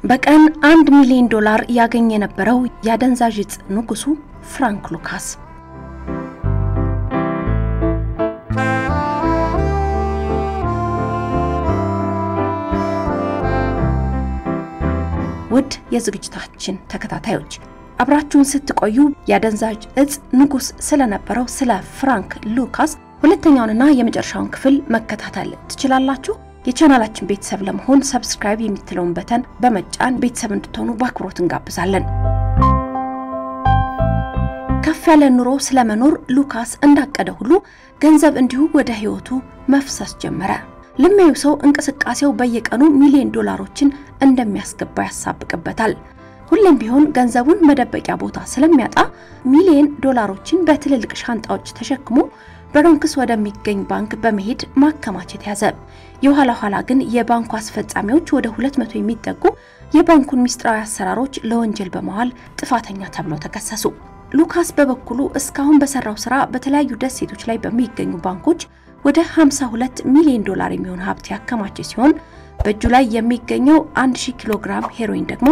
በቀን $1 ሚሊዮን ያገኝ የነበረው ያደንዛዥ እጽ ንጉሱ ፍራንክ ሉካስ ውድ የዝግጅታችን ተከታታዮች አብራችሁን ስትቆዩ ያደንዛዥ እጽ ንጉስ ስለነበረው ስለ ፍራንክ ሉካስ ሁለተኛውንና የመጨረሻውን ክፍል መከታተል ትችላላችሁ። የቻናላችን ቤተሰብ ለመሆን ሰብስክራይብ የሚትለውን በተን በመጫን ቤተሰብ እንድትሆኑ በአክብሮት እንጋብዛለን። ከፍ ያለ ኑሮ ስለመኖር ሉካስ እንዳቀደ ሁሉ ገንዘብ እንዲሁ ወደ ህይወቱ መፍሰስ ጀመረ። ለማዩ ሰው እንቅስቃሴው በየቀኑ ሚሊዮን ዶላሮችን እንደሚያስገባ ያሳብቅበታል። ሁሉም ቢሆን ገንዘቡን መደበቂያ ቦታ ስለሚያጣ ሚሊዮን ዶላሮችን በትልልቅ ሻንጣዎች ተሸክሞ በሮንክስ ወደሚገኝ ባንክ በመሄድ ማከማቸት ያዘ። የኋላ ግን የባንኩ አስፈጻሚዎች ወደ 200 የሚጠጉ የባንኩን ሚስጥራዊ አሰራሮች ለወንጀል በመዋል ጥፋተኛ ተብለው ተከሰሱ። ሉካስ በበኩሉ እስካሁን በሰራው ስራ በተለያዩ ደሴቶች ላይ በሚገኙ ባንኮች ወደ 52 ሚሊዮን ዶላር የሚሆን ሀብት ያከማቸ ሲሆን በእጁ ላይ የሚገኘው 1000 ኪሎ ግራም ሄሮይን ደግሞ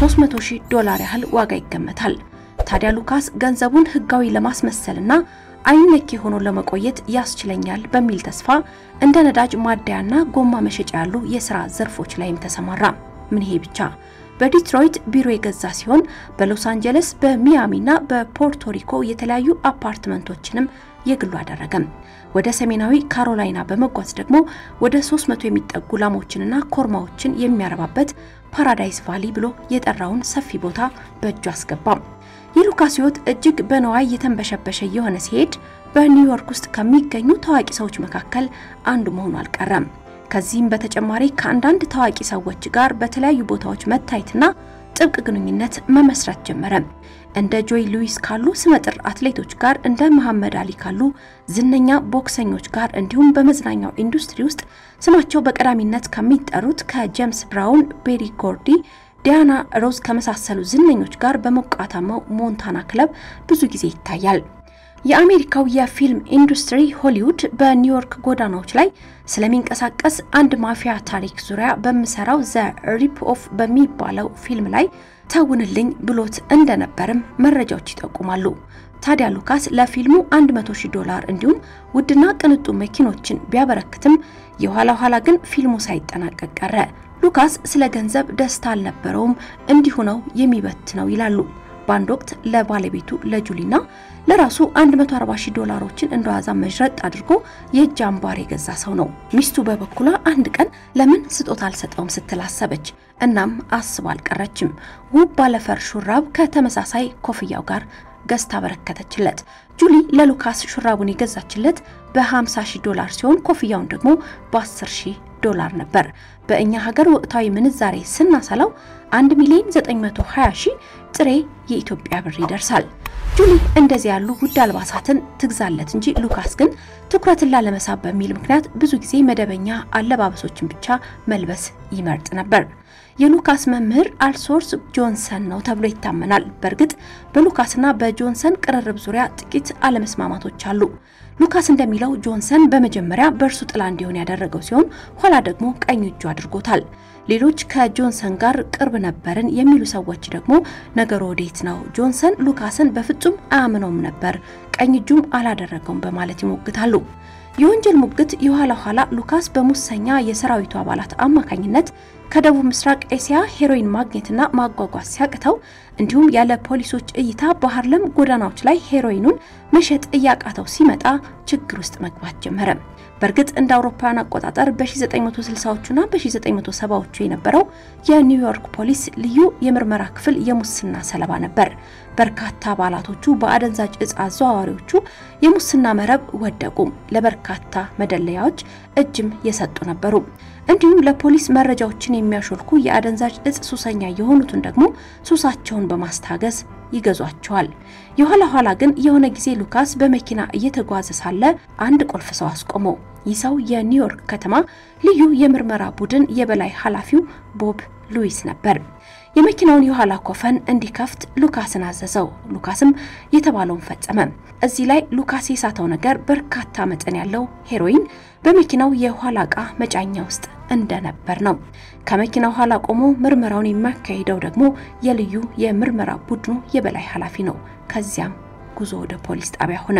$300,000 ያህል ዋጋ ይገመታል። ታዲያ ሉካስ ገንዘቡን ህጋዊ ለማስመሰልና አይነኬ ሆኖ ለመቆየት ያስችለኛል በሚል ተስፋ እንደ ነዳጅ ማደያና ጎማ መሸጫ ያሉ የሥራ ዘርፎች ላይም ተሰማራ። ምን ይሄ ብቻ በዲትሮይት ቢሮ የገዛ ሲሆን በሎስ አንጀለስ በሚያሚና በፖርቶሪኮ የተለያዩ አፓርትመንቶችንም የግሉ አደረገ። ወደ ሰሜናዊ ካሮላይና በመጓዝ ደግሞ ወደ 300 የሚጠጉ ላሞችንና ኮርማዎችን የሚያረባበት ፓራዳይስ ቫሊ ብሎ የጠራውን ሰፊ ቦታ በእጁ አስገባ። የሉካስ ህይወት እጅግ በነዋይ የተንበሸበሸ የሆነ ሲሄድ በኒውዮርክ ውስጥ ከሚገኙ ታዋቂ ሰዎች መካከል አንዱ መሆኑ አልቀረም። ከዚህም በተጨማሪ ከአንዳንድ ታዋቂ ሰዎች ጋር በተለያዩ ቦታዎች መታየትና ጥብቅ ግንኙነት መመስረት ጀመረ። እንደ ጆይ ሉዊስ ካሉ ስመጥር አትሌቶች ጋር፣ እንደ መሐመድ አሊ ካሉ ዝነኛ ቦክሰኞች ጋር እንዲሁም በመዝናኛው ኢንዱስትሪ ውስጥ ስማቸው በቀዳሚነት ከሚጠሩት ከጄምስ ብራውን፣ ቤሪ ጎርዲ፣ ዲያና ሮዝ ከመሳሰሉ ዝነኞች ጋር በመቋታማው ሞንታና ክለብ ብዙ ጊዜ ይታያል። የአሜሪካው የፊልም ኢንዱስትሪ ሆሊውድ በኒውዮርክ ጎዳናዎች ላይ ስለሚንቀሳቀስ አንድ ማፊያ ታሪክ ዙሪያ በመሰራው ዘ ሪፕ ኦፍ በሚባለው ፊልም ላይ ታውንልኝ ብሎት እንደነበርም መረጃዎች ይጠቁማሉ። ታዲያ ሉካስ ለፊልሙ $100,000 እንዲሁም ውድና ቅንጡ መኪኖችን ቢያበረክትም የኋላ ግን ፊልሙ ሳይጠናቀቅ ቀረ። ሉካስ ስለ ገንዘብ ደስታ አልነበረውም፣ እንዲሁ ነው የሚበትነው ይላሉ። በአንድ ወቅት ለባለቤቱ ለጁሊና ለራሱ $140,000 እንደዋዛ መጅረጥ አድርጎ የእጅ አምባር የገዛ ሰው ነው። ሚስቱ በበኩሏ አንድ ቀን ለምን ስጦታ አልሰጠውም ስትላሰበች እናም አስባ አልቀረችም። ውብ ባለፈር ሹራብ ከተመሳሳይ ኮፍያው ጋር ገዝታ በረከተችለት። ጁሊ ለሉካስ ሹራቡን የገዛችለት $50,000 ሲሆን ኮፍያውን ደግሞ $10,000 ነበር። በእኛ ሀገር ወቅታዊ ምንዛሬ ስናሰላው 1,920,000 ጥሬ የኢትዮጵያ ብር ይደርሳል። ጁሊ እንደዚህ ያሉ ውድ አልባሳትን ትግዛለት እንጂ ሉካስ ግን ትኩረትን ላለመሳብ በሚል ምክንያት ብዙ ጊዜ መደበኛ አለባበሶችን ብቻ መልበስ ይመርጥ ነበር። የሉካስ መምህር አልሶርስ ጆንሰን ነው ተብሎ ይታመናል። በርግጥ በሉካስና በጆንሰን ቅርርብ ዙሪያ ጥቂት አለመስማማቶች አሉ። ሉካስ እንደሚለው ጆንሰን በመጀመሪያ በእርሱ ጥላ እንዲሆን ያደረገው ሲሆን ኋላ ደግሞ ቀኝ እጁ አድርጎታል። ሌሎች ከጆንሰን ጋር ቅርብ ነበርን የሚሉ ሰዎች ደግሞ ነገሩ ወዴት ነው? ጆንሰን ሉካስን በፍጹም አያምነውም ነበር፣ ቀኝ እጁም አላደረገውም በማለት ይሞግታሉ። የወንጀል ሙግት የኋላ ሉካስ በሙሰኛ የሰራዊቱ አባላት አማካኝነት ከደቡብ ምስራቅ ኤሲያ ሄሮይን ማግኘትና ማጓጓዝ ሲያቅተው እንዲሁም ያለ ፖሊሶች እይታ በሃርለም ጎዳናዎች ላይ ሄሮይኑን መሸጥ ያቃተው ሲመጣ ችግር ውስጥ መግባት ጀመረ። በርግጥ እንደ አውሮፓውያን አቆጣጠር በ1960ዎቹና በ1970ዎቹ የነበረው የኒውዮርክ ፖሊስ ልዩ የምርመራ ክፍል የሙስና ሰለባ ነበር። በርካታ አባላቶቹ በአደንዛዥ እጽ አዘዋዋሪዎቹ የሙስና መረብ ወደቁ። ለበርካታ መደለያዎች እጅም የሰጡ ነበሩ። እንዲሁም ለፖሊስ መረጃዎችን የሚያሾልኩ የአደንዛዥ እጽ ሱሰኛ የሆኑትን ደግሞ ሱሳቸውን በማስታገስ ይገዟቸዋል። የኋላ ግን የሆነ ጊዜ ሉካስ በመኪና እየተጓዘ ሳለ አንድ ቁልፍ ሰው አስቆመው። ይህ ሰው የኒውዮርክ ከተማ ልዩ የምርመራ ቡድን የበላይ ኃላፊው ቦብ ሉዊስ ነበር። የመኪናውን የኋላ ኮፈን እንዲከፍት ሉካስን አዘዘው። ሉካስም የተባለውን ፈጸመ። እዚህ ላይ ሉካስ የሳተው ነገር በርካታ መጠን ያለው ሄሮይን በመኪናው የኋላ ዕቃ መጫኛ ውስጥ እንደነበር ነው። ከመኪናው ኋላ ቆሞ ምርመራውን የሚያካሂደው ደግሞ የልዩ የምርመራ ቡድኑ የበላይ ኃላፊ ነው። ከዚያም ጉዞ ወደ ፖሊስ ጣቢያ ሆነ።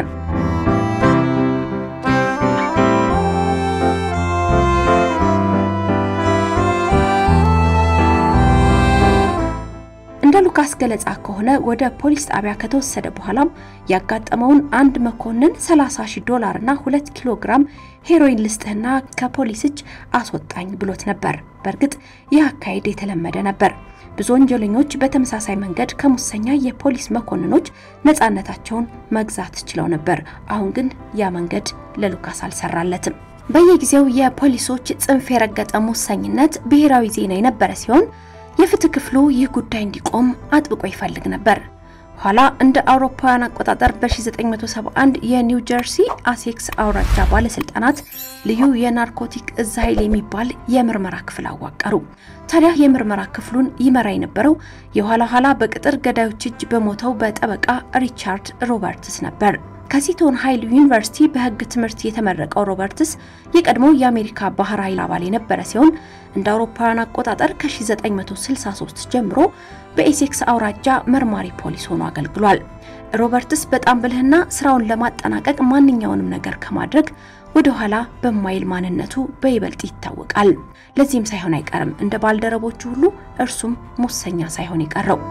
እንደ ሉካስ ገለጻ ከሆነ ወደ ፖሊስ ጣቢያ ከተወሰደ በኋላም ያጋጠመውን አንድ መኮንን $30,000 እና 2 ኪሎ ግራም ሄሮይን ልስጥህና ከፖሊስ እጅ አስወጣኝ ብሎት ነበር። በርግጥ ይህ አካሄድ የተለመደ ነበር። ብዙ ወንጀለኞች በተመሳሳይ መንገድ ከሙሰኛ የፖሊስ መኮንኖች ነፃነታቸውን መግዛት ችለው ነበር። አሁን ግን ያ መንገድ ለሉካስ አልሰራለትም። በየጊዜው የፖሊሶች ጽንፍ የረገጠ ሙሰኝነት ብሔራዊ ዜና የነበረ ሲሆን የፍትህ ክፍሉ ይህ ጉዳይ እንዲቆም አጥብቆ ይፈልግ ነበር። ኋላ እንደ አውሮፓውያን አቆጣጠር በ1971 የኒው ጀርሲ አሴክስ አውራጃ ባለስልጣናት ልዩ የናርኮቲክ እዝ ኃይል የሚባል የምርመራ ክፍል አዋቀሩ። ታዲያ የምርመራ ክፍሉን ይመራ የነበረው የኋላ በቅጥር ገዳዮች እጅ በሞተው በጠበቃ ሪቻርድ ሮበርትስ ነበር። ከሲቶን ሃይል ዩኒቨርሲቲ በህግ ትምህርት የተመረቀው ሮበርትስ የቀድሞ የአሜሪካ ባህር ኃይል አባል የነበረ ሲሆን እንደ አውሮፓውያን አቆጣጠር ከ1963 ጀምሮ በኤሴክስ አውራጃ መርማሪ ፖሊስ ሆኖ አገልግሏል። ሮበርትስ በጣም ብልህና ስራውን ለማጠናቀቅ ማንኛውንም ነገር ከማድረግ ወደ ኋላ በማይል ማንነቱ በይበልጥ ይታወቃል። ለዚህም ሳይሆን አይቀርም እንደ ባልደረቦቹ ሁሉ እርሱም ሙሰኛ ሳይሆን ይቀረው።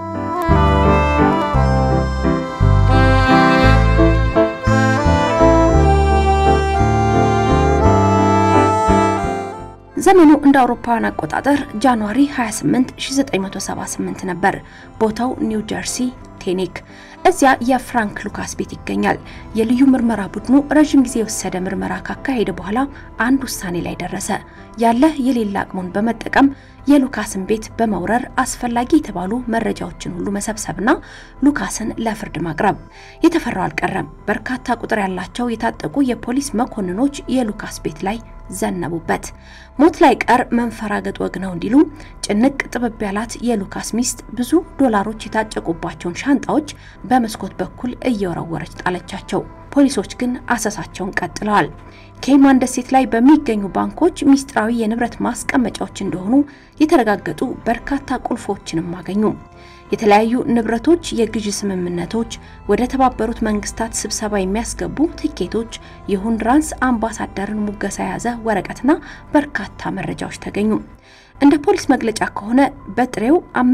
ዘመኑ እንደ አውሮፓውያን አቆጣጠር ጃንዋሪ 28 1978 ነበር። ቦታው ኒው ጀርሲ ቴኒክ። እዚያ የፍራንክ ሉካስ ቤት ይገኛል። የልዩ ምርመራ ቡድኑ ረጅም ጊዜ የወሰደ ምርመራ ካካሄደ በኋላ አንድ ውሳኔ ላይ ደረሰ። ያለ የሌላ አቅሙን በመጠቀም የሉካስን ቤት በመውረር አስፈላጊ የተባሉ መረጃዎችን ሁሉ መሰብሰብና ሉካስን ለፍርድ ማቅረብ። የተፈራው አልቀረም። በርካታ ቁጥር ያላቸው የታጠቁ የፖሊስ መኮንኖች የሉካስ ቤት ላይ ዘነቡበት። ሞት ላይ ቀር መንፈራገጥ ወግ ነው እንዲሉ ጭንቅ ጥበብ ያላት የሉካስ ሚስት ብዙ ዶላሮች የታጨቁባቸውን ሻንጣዎች በመስኮት በኩል እየወረወረች ጣለቻቸው። ፖሊሶች ግን አሰሳቸውን ቀጥለዋል። ኬይማን ደሴት ላይ በሚገኙ ባንኮች ሚስጥራዊ የንብረት ማስቀመጫዎች እንደሆኑ የተረጋገጡ በርካታ ቁልፎችንም አገኙ። የተለያዩ ንብረቶች፣ የግዥ ስምምነቶች፣ ወደ ተባበሩት መንግስታት ስብሰባ የሚያስገቡ ትኬቶች፣ የሆንዱራስ አምባሳደርን ሙገሳ የያዘ ወረቀትና በርካታ መረጃዎች ተገኙ። እንደ ፖሊስ መግለጫ ከሆነ በጥሬው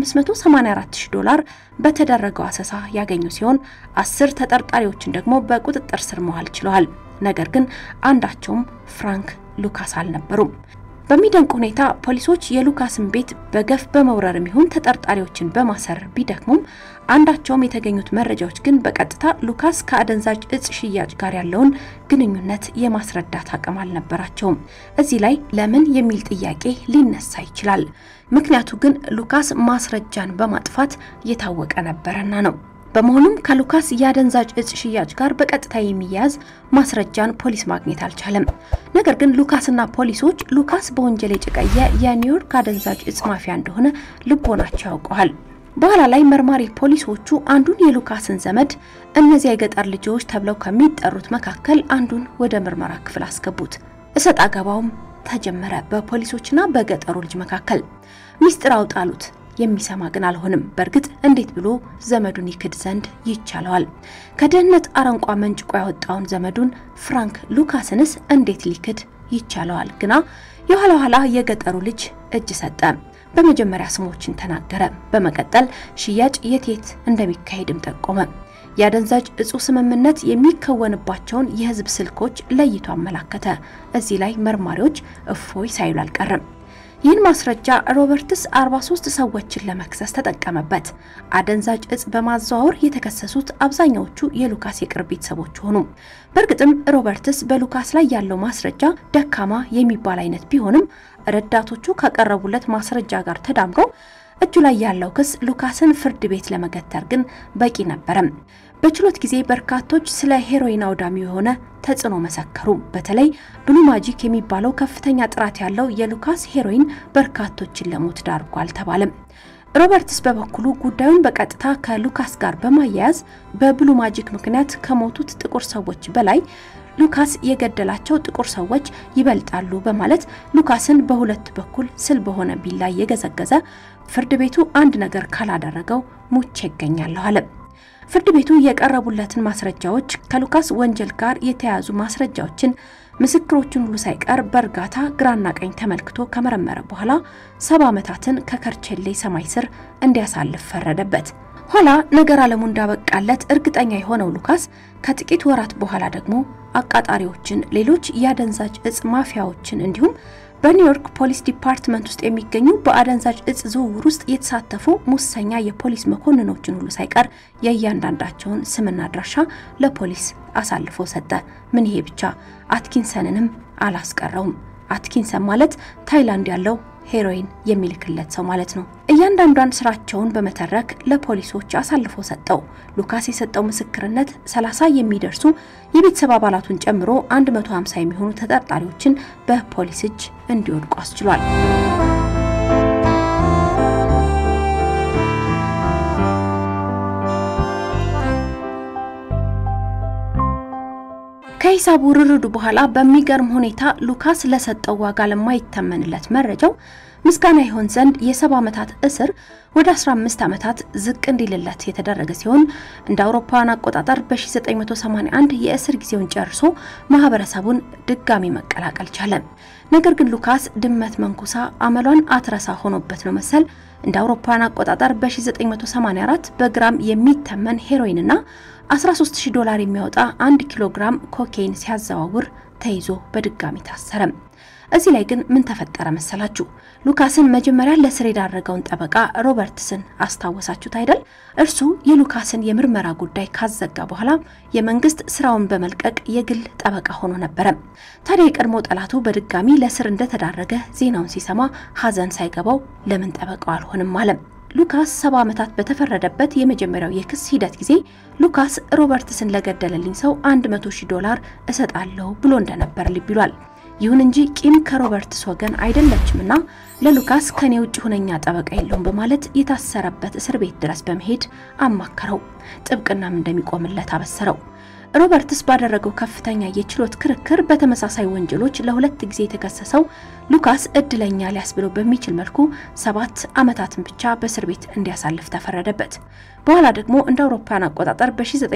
$584,000 በተደረገው አሰሳ ያገኙ ሲሆን 10 ተጠርጣሪዎችን ደግሞ በቁጥጥር ስር መዋል ችለዋል። ነገር ግን አንዳቸውም ፍራንክ ሉካስ አልነበሩም። በሚደንቅ ሁኔታ ፖሊሶች የሉካስን ቤት በገፍ በመውረርም ይሁን ተጠርጣሪዎችን በማሰር ቢደክሙም አንዳቸውም የተገኙት መረጃዎች ግን በቀጥታ ሉካስ ከአደንዛዥ እጽ ሽያጭ ጋር ያለውን ግንኙነት የማስረዳት አቅም አልነበራቸውም። እዚህ ላይ ለምን የሚል ጥያቄ ሊነሳ ይችላል። ምክንያቱ ግን ሉካስ ማስረጃን በማጥፋት የታወቀ ነበርና ነው። በመሆኑም ከሉካስ ያደንዛዥ እጽ ሽያጭ ጋር በቀጥታ የሚያዝ ማስረጃን ፖሊስ ማግኘት አልቻለም። ነገር ግን ሉካስና ፖሊሶች ሉካስ በወንጀል የጨቀየ የኒውዮርክ አደንዛዥ እጽ ማፊያ እንደሆነ ልቦናቸው ያውቀዋል። በኋላ ላይ መርማሪ ፖሊሶቹ አንዱን የሉካስን ዘመድ እነዚያ የገጠር ልጆች ተብለው ከሚጠሩት መካከል አንዱን ወደ ምርመራ ክፍል አስገቡት። እሰጥ አገባውም ተጀመረ በፖሊሶችና በገጠሩ ልጅ መካከል። ሚስጥር አውጣሉት። የሚሰማ ግን አልሆነም። በርግጥ እንዴት ብሎ ዘመዱን ይክድ ዘንድ ይቻላል? ከደህንነት አረንቋ መንጭቆ ያወጣውን ዘመዱን ፍራንክ ሉካስንስ እንዴት ሊክድ ይቻላል? ግና የኋላ የገጠሩ ልጅ እጅ ሰጠ። በመጀመሪያ ስሞችን ተናገረ። በመቀጠል ሽያጭ የት እንደሚካሄድም ጠቆመ። ያደንዛዥ እጹ ስምምነት የሚከወንባቸውን የህዝብ ስልኮች ለይቶ አመላከተ። እዚህ ላይ መርማሪዎች እፎይ ሳይሉ አልቀረም። ይህን ማስረጃ ሮበርትስ 43 ሰዎችን ለመክሰስ ተጠቀመበት። አደንዛዥ እጽ በማዘዋወር የተከሰሱት አብዛኛዎቹ የሉካስ የቅርብ ቤተሰቦች ሆኑ። በርግጥም ሮበርትስ በሉካስ ላይ ያለው ማስረጃ ደካማ የሚባል አይነት ቢሆንም ረዳቶቹ ካቀረቡለት ማስረጃ ጋር ተዳምሮ እጁ ላይ ያለው ክስ ሉካስን ፍርድ ቤት ለመገተር ግን በቂ ነበር። በችሎት ጊዜ በርካቶች ስለ ሄሮይን አውዳሚ የሆነ ተጽዕኖ መሰከሩ። በተለይ ብሉ ማጂክ የሚባለው ከፍተኛ ጥራት ያለው የሉካስ ሄሮይን በርካቶችን ለሞት ዳርጓል ተባለም። ሮበርትስ በበኩሉ ጉዳዩን በቀጥታ ከሉካስ ጋር በማያያዝ በብሉ ማጂክ ምክንያት ከሞቱት ጥቁር ሰዎች በላይ ሉካስ የገደላቸው ጥቁር ሰዎች ይበልጣሉ በማለት ሉካስን በሁለት በኩል ስል በሆነ ቢላ የገዘገዘ ፍርድ ቤቱ አንድ ነገር ካላደረገው ሙቼ ይገኛል አለ። ፍርድ ቤቱ የቀረቡለትን ማስረጃዎች ከሉካስ ወንጀል ጋር የተያዙ ማስረጃዎችን ምስክሮችን ሁሉ ሳይቀር በርጋታ ግራና ቀኝ ተመልክቶ ከመረመረ በኋላ 70 ዓመታትን ከከርቸሌ ሰማይ ስር እንዲያሳልፍ ፈረደበት። ኋላ ነገር ዓለሙ እንዳበቃለት እርግጠኛ የሆነው ሉካስ ከጥቂት ወራት በኋላ ደግሞ አቃጣሪዎችን ሌሎች ያደንዛዥ እጽ ማፊያዎችን እንዲሁም በኒውዮርክ ፖሊስ ዲፓርትመንት ውስጥ የሚገኙ በአደንዛዥ እጽ ዝውውር ውስጥ የተሳተፉ ሙሰኛ የፖሊስ መኮንኖችን ሁሉ ሳይቀር የእያንዳንዳቸውን ስምና አድራሻ ለፖሊስ አሳልፎ ሰጠ። ምን ይሄ ብቻ አትኪንሰንንም አላስቀረውም። አትኪንሰን ማለት ታይላንድ ያለው ሄሮይን የሚልክለት ሰው ማለት ነው። እያንዳንዷን ስራቸውን በመተረክ ለፖሊሶች አሳልፎ ሰጠው። ሉካስ የሰጠው ምስክርነት 30 የሚደርሱ የቤተሰብ አባላቱን ጨምሮ 150 የሚሆኑ ተጠርጣሪዎችን በፖሊስ እጅ እንዲወድቁ አስችሏል። ከሂሳቡ ርርዱ በኋላ በሚገርም ሁኔታ ሉካስ ለሰጠው ዋጋ ለማይተመንለት መረጃው ምስጋና ይሆን ዘንድ የ70 ዓመታት እስር ወደ 15 ዓመታት ዝቅ እንዲልለት የተደረገ ሲሆን እንደ አውሮፓውያን አቆጣጠር በ1981 የእስር ጊዜውን ጨርሶ ማህበረሰቡን ድጋሚ መቀላቀል ቻለ። ነገር ግን ሉካስ ድመት መንኩሳ አመሏን አትረሳ ሆኖበት ነው መሰል እንደ አውሮፓውያን አቆጣጠር በ1984 በግራም የሚተመን ሄሮይንና $13000 የሚያወጣ 1 ኪሎ ግራም ኮካይን ሲያዘዋውር ተይዞ በድጋሚ ታሰረ። እዚህ ላይ ግን ምን ተፈጠረ መሰላችሁ? ሉካስን መጀመሪያ ለስር የዳረገውን ጠበቃ ሮበርትስን አስታወሳችሁት አይደል? እርሱ የሉካስን የምርመራ ጉዳይ ካዘጋ በኋላ የመንግስት ስራውን በመልቀቅ የግል ጠበቃ ሆኖ ነበር። ታዲያ የቀድሞ ጠላቱ በድጋሚ ለስር እንደተዳረገ ዜናውን ሲሰማ ሐዘን ሳይገባው ለምን ጠበቃው አልሆንም አለ። ሉካስ 70 ዓመታት በተፈረደበት የመጀመሪያው የክስ ሂደት ጊዜ ሉካስ ሮበርትስን ለገደለልኝ ሰው $100,000 እሰጣለሁ ብሎ እንደነበር ልብ ይሏል። ይሁን እንጂ ቂም ከሮበርትስ ወገን አይደለችምና ለሉካስ ከኔ ውጭ ሆነኛ ጠበቃ የለውም በማለት የታሰረበት እስር ቤት ድረስ በመሄድ አማከረው። ጥብቅናም እንደሚቆምለት አበሰረው። ሮበርትስ ባደረገው ከፍተኛ የችሎት ክርክር በተመሳሳይ ወንጀሎች ለሁለት ጊዜ የተከሰሰው ሉካስ እድለኛ ሊያስብለው በሚችል መልኩ 7 ዓመታትን ብቻ በእስር ቤት እንዲያሳልፍ ተፈረደበት። በኋላ ደግሞ እንደ አውሮፓውያን አቆጣጠር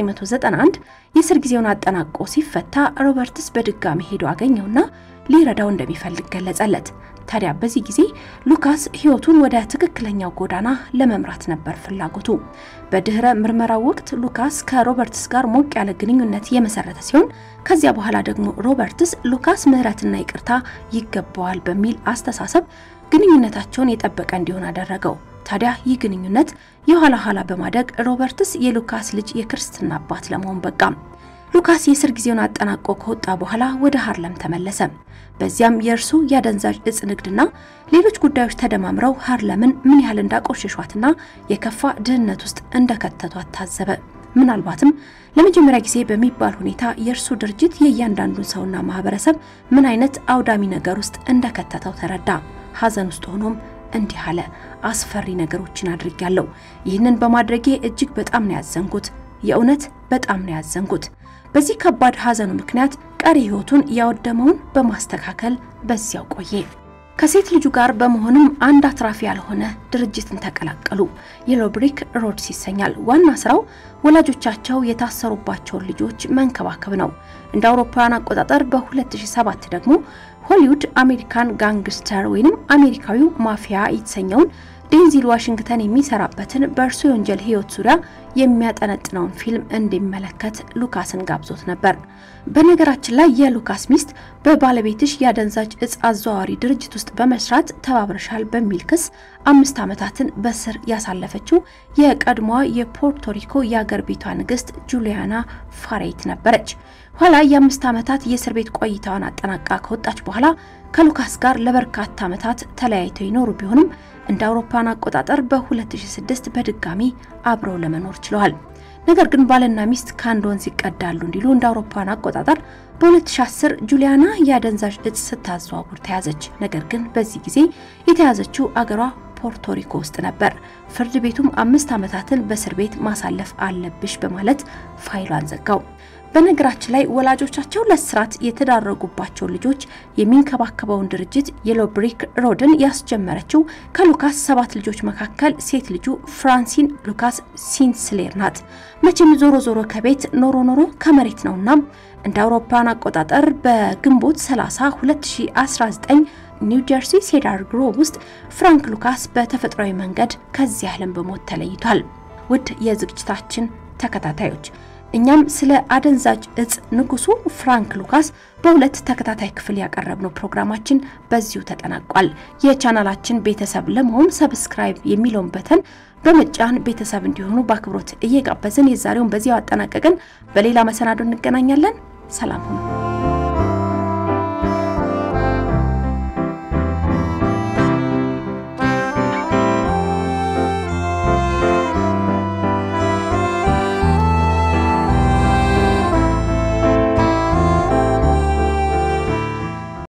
በ1991 የእስር ጊዜውን አጠናቆ ሲፈታ ሮበርትስ በድጋሚ ሄዶ አገኘውና ሊረዳው እንደሚፈልግ ገለጸለት። ታዲያ በዚህ ጊዜ ሉካስ ህይወቱን ወደ ትክክለኛው ጎዳና ለመምራት ነበር ፍላጎቱ። በድህረ ምርመራው ወቅት ሉካስ ከሮበርትስ ጋር ሞቅ ያለ ግንኙነት የመሰረተ ሲሆን ከዚያ በኋላ ደግሞ ሮበርትስ ሉካስ ምህረትና ይቅርታ ይገባዋል በሚል አስተሳሰብ ግንኙነታቸውን የጠበቀ እንዲሆን አደረገው። ታዲያ ይህ ግንኙነት የኋላ በማደግ ሮበርትስ የሉካስ ልጅ የክርስትና አባት ለመሆን በቃ። ሉካስ የእስር ጊዜውን አጠናቆ ከወጣ በኋላ ወደ ሃርለም ተመለሰ። በዚያም የእርሱ ያደንዛዥ እጽ ንግድና ሌሎች ጉዳዮች ተደማምረው ሃርለምን ምን ያህል እንዳቆሸሿትና የከፋ ድህነት ውስጥ እንደከተቷት ታዘበ። ምናልባትም ለመጀመሪያ ጊዜ በሚባል ሁኔታ የእርሱ ድርጅት የእያንዳንዱን ሰውና ማህበረሰብ ምን አይነት አውዳሚ ነገር ውስጥ እንደከተተው ተረዳ። ሐዘን ውስጥ ሆኖም እንዲህ አለ፣ አስፈሪ ነገሮችን አድርጌያለሁ። ይህንን በማድረጌ እጅግ በጣም ነው ያዘንኩት። የእውነት በጣም ነው ያዘንኩት። በዚህ ከባድ ሐዘኑ ምክንያት ቀሪ ህይወቱን ያወደመውን በማስተካከል በዚያው ቆየ። ከሴት ልጁ ጋር በመሆንም አንድ አትራፊ ያልሆነ ድርጅትን ተቀላቀሉ። የሎብሪክ ሮድስ ይሰኛል። ዋና ስራው ወላጆቻቸው የታሰሩባቸውን ልጆች መንከባከብ ነው። እንደ አውሮፓውያን አቆጣጠር በ2007 ደግሞ ሆሊውድ አሜሪካን ጋንግስተር ወይንም አሜሪካዊው ማፊያ የተሰኘውን ዴንዚል ዋሽንግተን የሚሰራበትን በእርሱ የወንጀል ህይወት ዙሪያ የሚያጠነጥነውን ፊልም እንዲመለከት ሉካስን ጋብዞት ነበር። በነገራችን ላይ የሉካስ ሚስት በባለቤትሽ ያደንዛዥ እጽ አዘዋዋሪ ድርጅት ውስጥ በመስራት ተባብረሻል በሚል ክስ 5 ዓመታትን በስር ያሳለፈችው የቀድሞዋ የፖርቶሪኮ የአገር ቤቷ ንግስት ጁሊያና ፋሬት ነበረች። ኋላ የ5 ዓመታት የእስር ቤት ቆይታዋን አጠናቃ ከወጣች በኋላ ከሉካስ ጋር ለበርካታ ዓመታት ተለያይተው ይኖሩ ቢሆንም እንደ አውሮፓውያን አቆጣጠር በ2006 በድጋሚ አብረው ለመኖር ችለዋል። ነገር ግን ባልና ሚስት ካንድ ወንዝ ይቀዳሉ እንዲሉ እንደ አውሮፓውያን አቆጣጠር በ2010 ጁሊያና ያደንዛዥ እጽ ስታዘዋውር ተያዘች። ነገር ግን በዚህ ጊዜ የተያዘችው አገሯ ፖርቶሪኮ ውስጥ ነበር። ፍርድ ቤቱም 5 ዓመታትን በእስር ቤት ማሳለፍ አለብሽ በማለት ፋይሏን ዘጋው። በነገራችን ላይ ወላጆቻቸው ለስራት የተዳረጉባቸው ልጆች የሚንከባከበውን ድርጅት የሎ ብሪክ ሮድን ያስጀመረችው ከሉካስ 7 ልጆች መካከል ሴት ልጁ ፍራንሲን ሉካስ ሲንስሌር ናት። መቼም ዞሮ ከቤት ኖሮ ከመሬት ነውና እንደ አውሮፓውያን አቆጣጠር በግንቦት 30 2019 ኒው ጀርሲ ሴዳር ግሮቭ ውስጥ ፍራንክ ሉካስ በተፈጥሯዊ መንገድ ከዚህ ዓለም በሞት ተለይቷል። ውድ የዝግጅታችን ተከታታዮች እኛም ስለ አደንዛዥ እጽ ንጉሱ ፍራንክ ሉካስ በሁለት ተከታታይ ክፍል ያቀረብነው ፕሮግራማችን በዚሁ ተጠናቋል። የቻናላችን ቤተሰብ ለመሆን ሰብስክራይብ የሚለውን በተን በመጫን ቤተሰብ እንዲሆኑ በአክብሮት እየጋበዝን የዛሬውን በዚያው አጠናቀቅን። በሌላ መሰናዶ እንገናኛለን። ሰላም ሁኑ።